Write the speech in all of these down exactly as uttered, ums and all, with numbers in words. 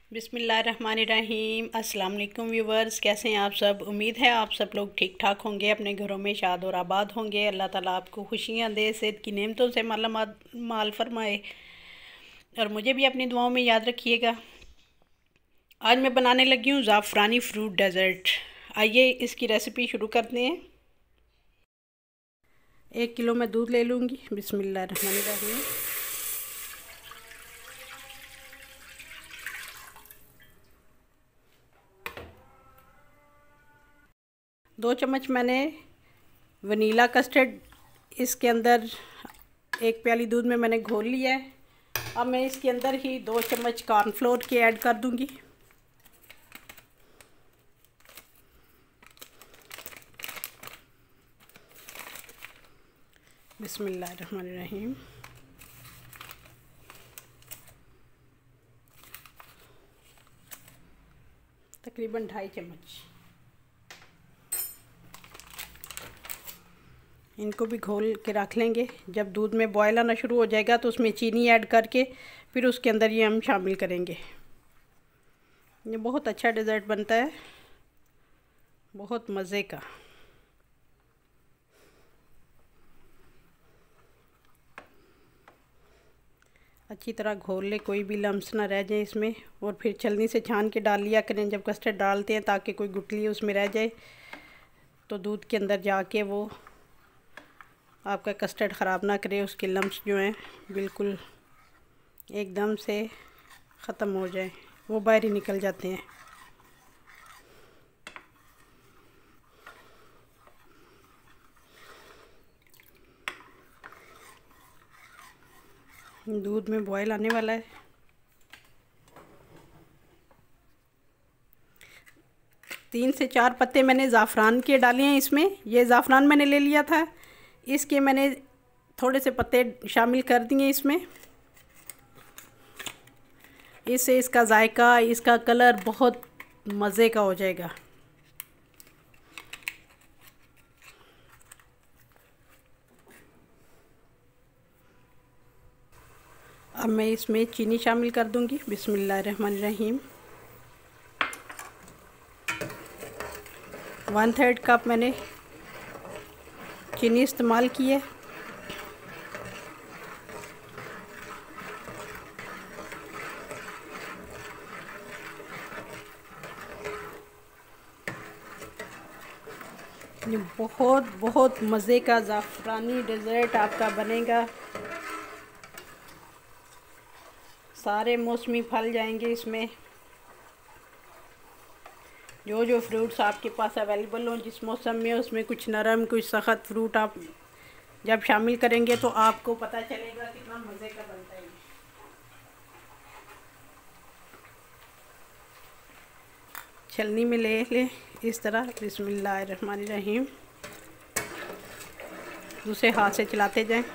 बिस्मिल्लाहिर्रहमानिर्रहीम। अस्सलाम वालेकुम व्यूवर्स, कैसे हैं आप सब। उम्मीद है आप सब लोग ठीक ठाक होंगे, अपने घरों में शाद और आबाद होंगे। अल्लाह ताला आपको खुशियाँ दे, सेहत की नेमतों से माला माल फरमाए और मुझे भी अपनी दुआओं में याद रखिएगा। आज मैं बनाने लगी हूँ ज़ाफ़रानी फ्रूट डेज़र्ट। आइए इसकी रेसिपी शुरू करते हैं। एक किलो मैं दूध ले लूँगी। बिस्मिल्लाहिर्रहमानिर्रहीम। दो चम्मच मैंने वनीला कस्टर्ड इसके अंदर एक प्याली दूध में मैंने घोल लिया है। अब मैं इसके अंदर ही दो चम्मच कॉर्नफ्लोर के ऐड कर दूंगी। बिस्मिल्लाहिर्रहमानिर्रहीम। तकरीबन ढाई चम्मच। इनको भी घोल के रख लेंगे। जब दूध में बॉयल आना शुरू हो जाएगा तो उसमें चीनी ऐड करके फिर उसके अंदर ये हम शामिल करेंगे। ये बहुत अच्छा डेज़र्ट बनता है, बहुत मज़े का। अच्छी तरह घोल ले, कोई भी लम्स ना रह जाए इसमें। और फिर छलनी से छान के डाल लिया करें जब कस्टर्ड डालते हैं, ताकि कोई गुठली उसमें रह जाए तो दूध के अंदर जाके वो आपका कस्टर्ड ख़राब ना करे। उसके लम्स जो हैं बिल्कुल एकदम से ख़त्म हो जाए, वो बाहर ही निकल जाते हैं। दूध में बॉयल आने वाला है। तीन से चार पत्ते मैंने ज़ाफ़रान के डाले हैं इसमें। ये ज़ाफ़रान मैंने ले लिया था, इसके मैंने थोड़े से पत्ते शामिल कर दिए इसमें। इससे इसका जायका, इसका कलर बहुत मज़े का हो जाएगा। अब मैं इसमें चीनी शामिल कर दूंगी। बिस्मिल्लाहिर्रहमानिर्रहीम। वन थर्ड कप मैंने चीनी इस्तेमाल की है। ये बहुत बहुत मज़े का ज़ाफ़रानी डेज़र्ट आपका बनेगा। सारे मौसमी फल जाएंगे इसमें। जो जो फ्रूट्स आपके पास अवेलेबल हों जिस मौसम में, उसमें कुछ नरम कुछ सख्त फ्रूट आप जब शामिल करेंगे तो आपको पता चलेगा कितना मज़े का बनता है। छलनी में ले ले इस तरह। बिस्मिल्लाहिर्रहमानिर्रहीम। दूसरे हाथ से चलाते जाएं।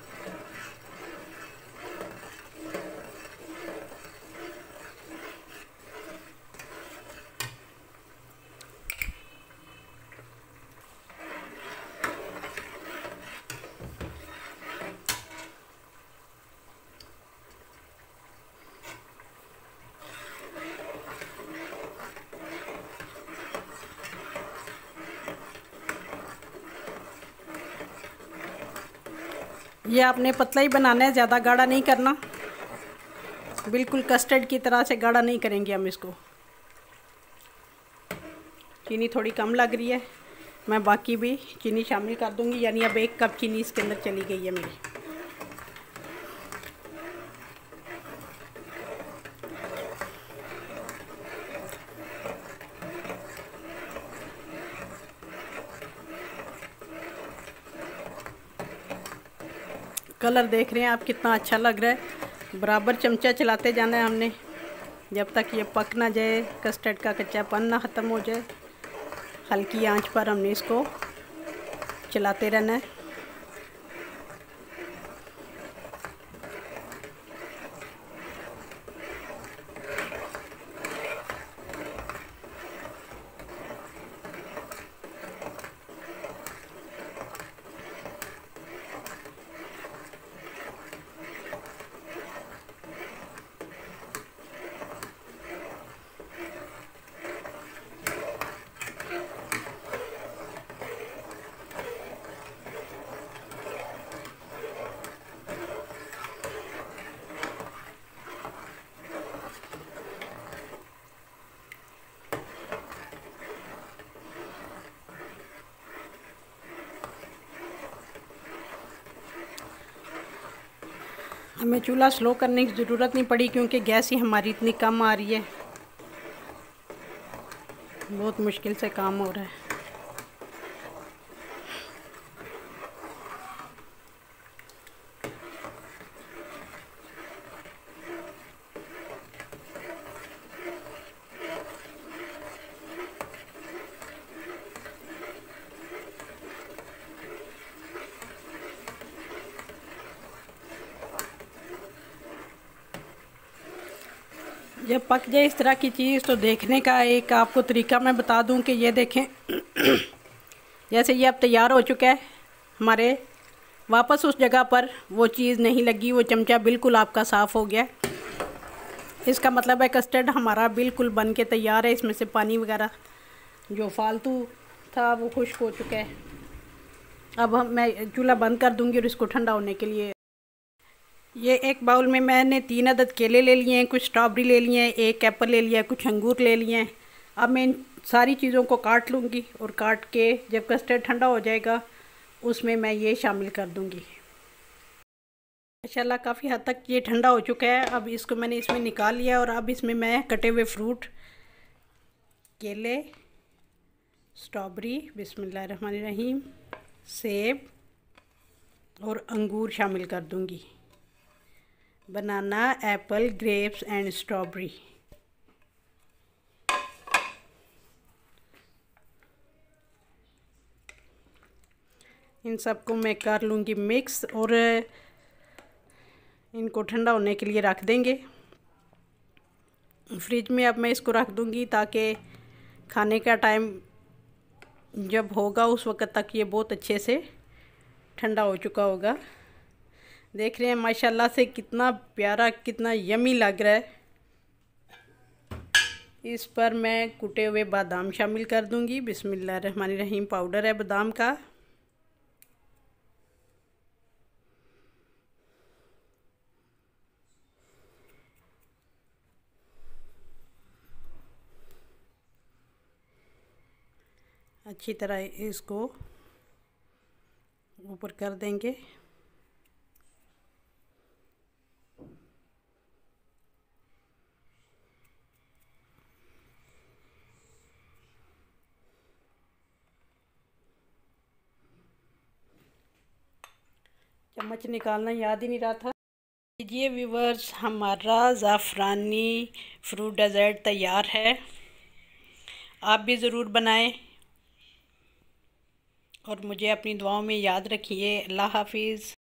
ये आपने पतला ही बनाना है, ज़्यादा गाढ़ा नहीं करना। बिल्कुल कस्टर्ड की तरह से गाढ़ा नहीं करेंगे हम इसको। चीनी थोड़ी कम लग रही है, मैं बाकी भी चीनी शामिल कर दूंगी। यानी अब एक कप चीनी इसके अंदर चली गई है मेरी। कलर देख रहे हैं आप कितना अच्छा लग रहा है। बराबर चमचा चलाते जाना है हमने जब तक ये पक ना जाए, कस्टर्ड का कच्चापन ना ख़त्म हो जाए। हल्की आंच पर हमने इसको चलाते रहना है। हमें चूल्हा स्लो करने की ज़रूरत नहीं पड़ी क्योंकि गैस ही हमारी इतनी कम आ रही है, बहुत मुश्किल से काम हो रहा है। जब पक जाए इस तरह की चीज़ तो देखने का एक आपको तरीका मैं बता दूं कि ये देखें जैसे ये अब तैयार हो चुका है हमारे, वापस उस जगह पर वो चीज़ नहीं लगी, वो चमचा बिल्कुल आपका साफ़ हो गया। इसका मतलब है कस्टर्ड हमारा बिल्कुल बन के तैयार है। इसमें से पानी वगैरह जो फालतू था वो खुश्क हो चुका है। अब हम मैं चूल्हा बंद कर दूंगी और इसको ठंडा होने के लिए, ये एक बाउल में मैंने तीन अदद केले ले लिए हैं, कुछ स्ट्रॉबेरी ले लिए हैं, एक एप्पल ले लिया है, कुछ अंगूर ले लिए हैं। अब मैं इन सारी चीज़ों को काट लूँगी और काट के जब कस्टर्ड ठंडा हो जाएगा उसमें मैं ये शामिल कर दूँगी। माशाल्लाह काफ़ी हद तक ये ठंडा हो चुका है। अब इसको मैंने इसमें निकाल लिया और अब इसमें मैं कटे हुए फ्रूट, केले, स्ट्रॉबेरी, बिस्मिल्लाहिर्रहमानिर्रहीम, सेब और अंगूर शामिल कर दूँगी। Banana, apple, grapes and strawberry. इन सबको मैं कर लूँगी मिक्स और इनको ठंडा होने के लिए रख देंगे फ्रिज में। अब मैं इसको रख दूँगी ताकि खाने का टाइम जब होगा उस वक़्त तक ये बहुत अच्छे से ठंडा हो चुका होगा। देख रहे हैं माशाल्लाह से कितना प्यारा, कितना यमी लग रहा है। इस पर मैं कुटे हुए बादाम शामिल कर दूंगी। बिस्मिल्लाहिर्रहमानिर्रहीम, पाउडर है बादाम का। अच्छी तरह इसको ऊपर कर देंगे। चम्मच निकालना याद ही नहीं रहा था। लीजिए व्यूवर्स, हमारा ज़ाफ़रानी फ्रूट डेज़र्ट तैयार है। आप भी ज़रूर बनाएं और मुझे अपनी दुआओं में याद रखिए। अल्लाह हाफिज़।